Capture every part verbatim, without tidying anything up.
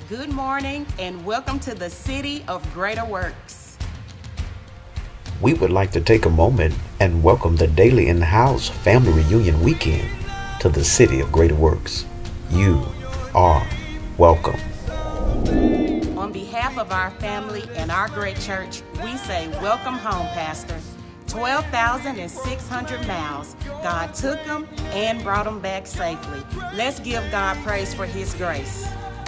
Good morning and welcome to the City of Greater Works. We would like to take a moment and welcome the Daily in the House Family Reunion Weekend to the City of Greater Works. You are welcome. On behalf of our family and our great church, we say welcome home, Pastor. twelve thousand six hundred miles. God took them and brought them back safely. Let's give God praise for His grace.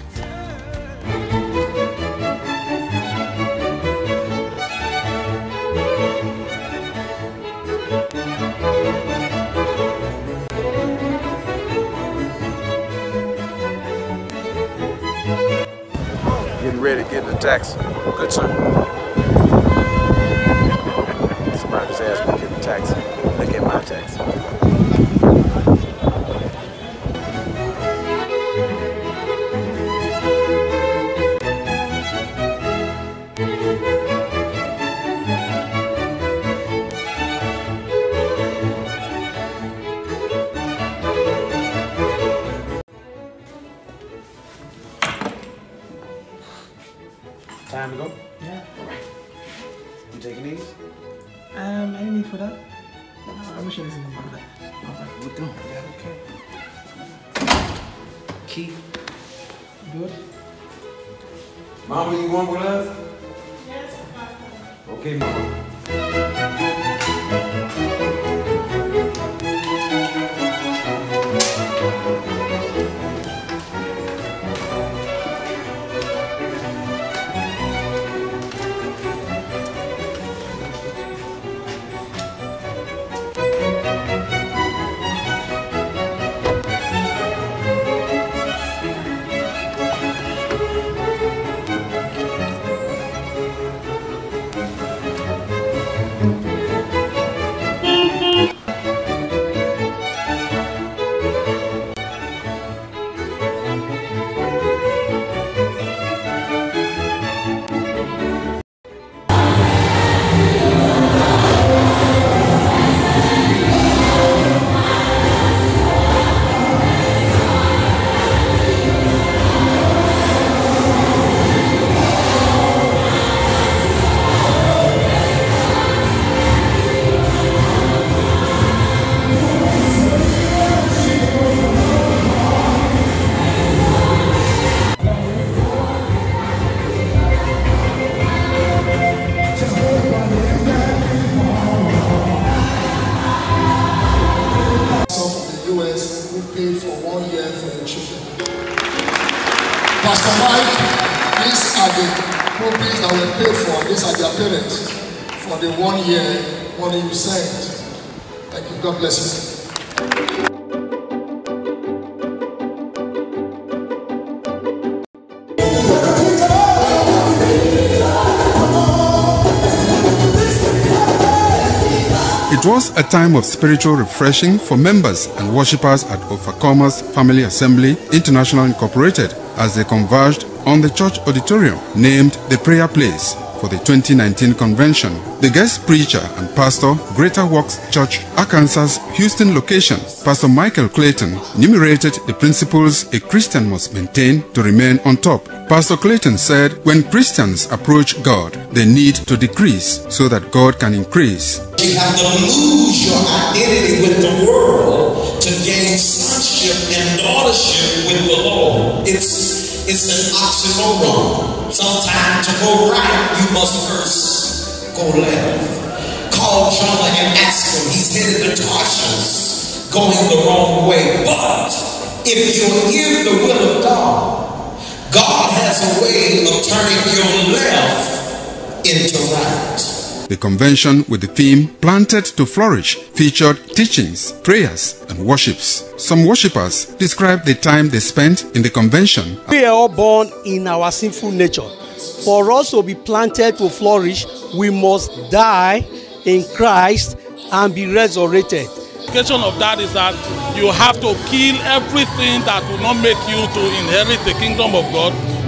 Getting ready to get in the taxi. Good sir. Somebody just asked me to get in the taxi. Look at my taxi. Time to go? Yeah. All right. You taking these? Um, any need for that? No, I wish I didn't need for that. All right, we're done. Yeah, okay. Key. Good. Mama, you going with us? Yes, Papa. Okay, Mama. Paid for one year for the children. Pastor Mike, these are the pupils that were paid for. These are their parents for the one year money you sent. Thank you. God bless you. It was a time of spiritual refreshing for members and worshippers at Overcomers Family Assembly International Incorporated as they converged on the church auditorium named the Prayer Place for the twenty nineteen convention. The guest preacher and pastor, Greater Works Church, Arkansas's Houston location, Pastor Michael Clayton, enumerated the principles a Christian must maintain to remain on top. Pastor Clayton said, when Christians approach God, they need to decrease so that God can increase. You have to lose your identity with the world to gain sonship and daughtership with the Lord. It's, it's an oxymoron. Sometimes to go right, you must first go left. Call Jonah and ask him. He's headed to Tarshish, going the wrong way. But if you're in the will of God, God has a way of turning your left into right. The convention with the theme Planted to Flourish featured teachings, prayers, and worships. Some worshippers described the time they spent in the convention. We are all born in our sinful nature. For us to be planted to flourish, we must die in Christ and be resurrected. The implication of that is that you have to kill everything that will not make you to inherit the kingdom of God.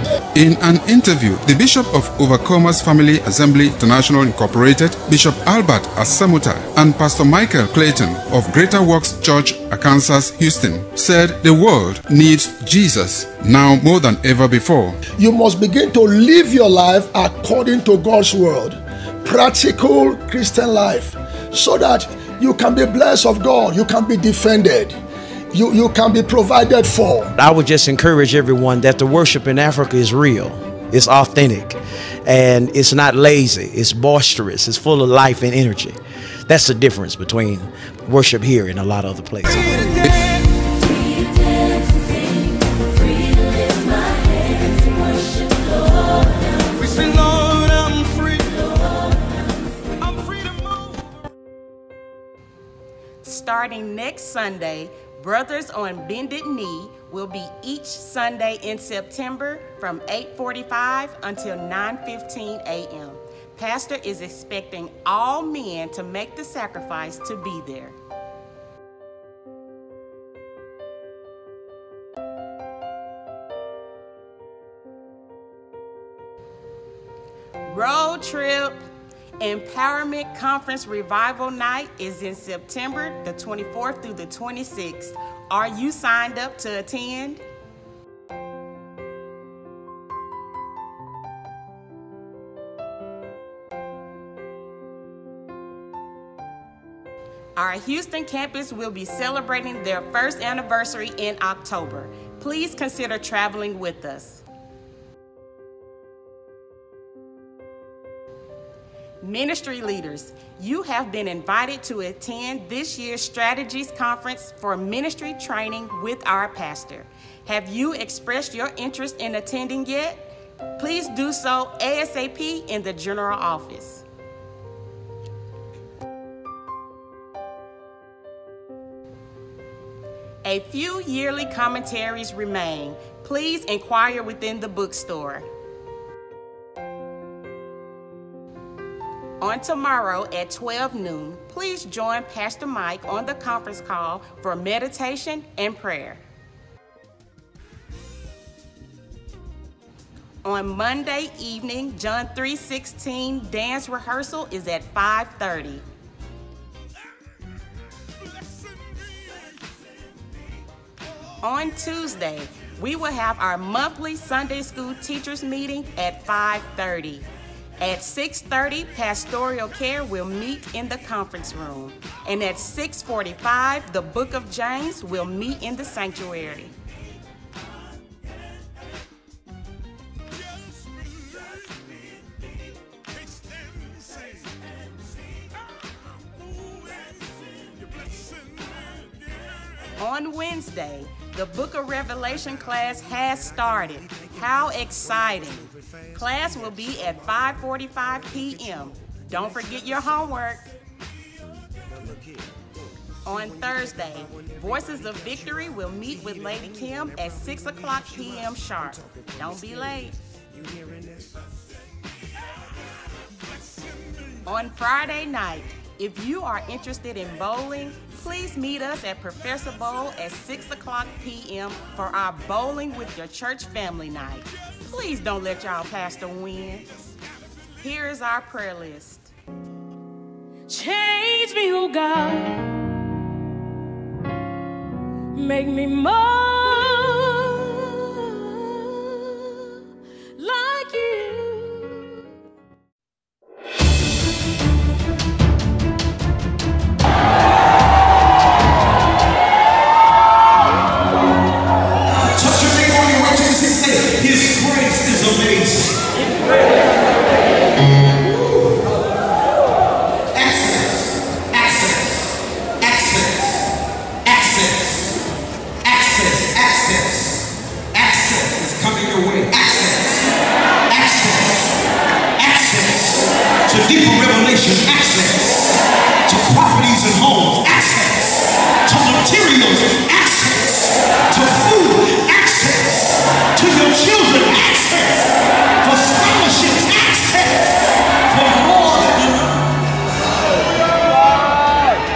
In an interview, the Bishop of Overcomers Family Assembly International Incorporated, Bishop Albert Asamuta, and Pastor Michael Clayton of Greater Works Church, Arkansas, Houston, said the world needs Jesus now more than ever before. You must begin to live your life according to God's word, practical Christian life, so that you can be blessed of God, you can be defended. You, you can be provided for. I would just encourage everyone that the worship in Africa is real, it's authentic, and it's not lazy, it's boisterous, it's full of life and energy. That's the difference between worship here and a lot of other places. Starting next Sunday, Brothers on Bended Knee will be each Sunday in September from eight forty-five until nine fifteen a m Pastor is expecting all men to make the sacrifice to be there. Road Trip Empowerment Conference Revival Night is in September the twenty-fourth through the twenty-sixth. Are you signed up to attend? Our Houston campus will be celebrating their first anniversary in October. Please consider traveling with us. Ministry leaders, you have been invited to attend this year's Strategies Conference for Ministry Training with our pastor. Have you expressed your interest in attending yet? Please do so ASAP in the general office. A few yearly commentaries remain. Please inquire within the bookstore. On tomorrow at twelve noon, please join Pastor Mike on the conference call for meditation and prayer. On Monday evening, John three sixteen dance rehearsal is at five thirty. On Tuesday, we will have our monthly Sunday school teachers meeting at five thirty. At six thirty, pastoral care will meet in the conference room. And at six forty-five, the book of James will meet in the sanctuary. On Wednesday, the Book of Revelation class has started. How exciting! Class will be at five forty-five p m Don't forget your homework. On Thursday, Voices of Victory will meet with Lady Kim at six o'clock p m sharp. Don't be late. On Friday night, if you are interested in bowling, please meet us at Professor Bowl at six o'clock p m for our Bowling with Your Church Family Night. Please don't let y'all pastor win. Here is our prayer list. Change me, oh God. Make me more like you.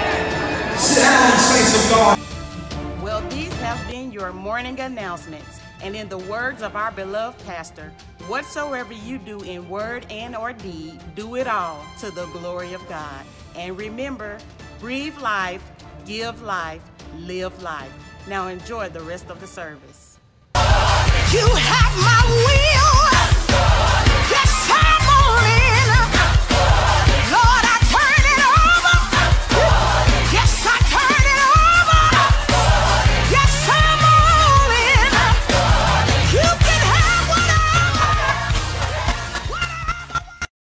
Well, these have been your morning announcements. And in the words of our beloved pastor, whatsoever you do in word and or deed, do it all to the glory of God. And remember, breathe life, give life, live life. Now enjoy the rest of the service. You have my will.